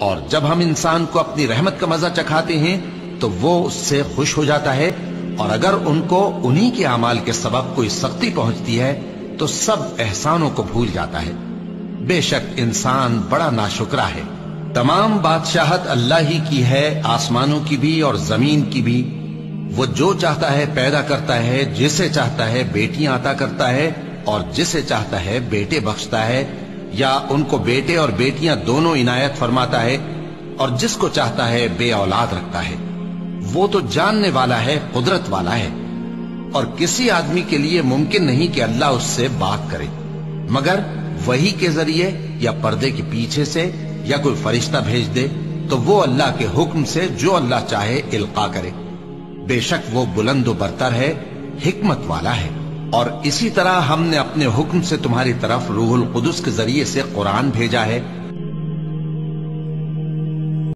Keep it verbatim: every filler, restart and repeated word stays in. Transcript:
اور جب ہم انسان کو اپنی رحمت کا مزہ چکھاتے ہیں تو وہ اس سے خوش ہو جاتا ہے، اور اگر ان کو انہی کے اعمال کے سبب کوئی سختی پہنچتی ہے تو سب احسانوں کو بھول جاتا ہے۔ بے شک انسان بڑا ناشکرا ہے۔ تمام بادشاہت اللہ ہی کی ہے، آسمانوں کی بھی اور زمین کی بھی۔ وہ جو چاہتا ہے پیدا کرتا ہے، جسے چاہتا ہے بیٹیاں عطا کرتا ہے اور جسے چاہتا ہے بیٹے بخشتا ہے، یا ان کو بیٹے اور بیٹیاں دونوں عنایت فرماتا ہے، اور جس کو چاہتا ہے بے اولاد رکھتا ہے۔ وہ تو جاننے والا ہے، قدرت والا ہے، اور کسی آدمی کے لیے ممکن نہیں کہ اللہ اس سے بات کرے مگر وحی کے ذریعے یا پردے کے پیچھے سے، یا کوئی فرشتہ بھیج دے تو وہ اللہ کے حکم سے جو اللہ چاہے القا کرے۔ بے شک وہ بلند و برتر ہے، حکمت والا ہے۔ اور اسی طرح ہم نے اپنے حکم سے تمہاری طرف روح القدس کے ذریعے سے قرآن بھیجا ہے